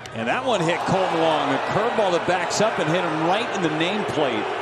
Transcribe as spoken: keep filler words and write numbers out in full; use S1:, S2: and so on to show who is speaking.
S1: And that one hit Kolten long. A curveball that backs up and hit him right in the nameplate.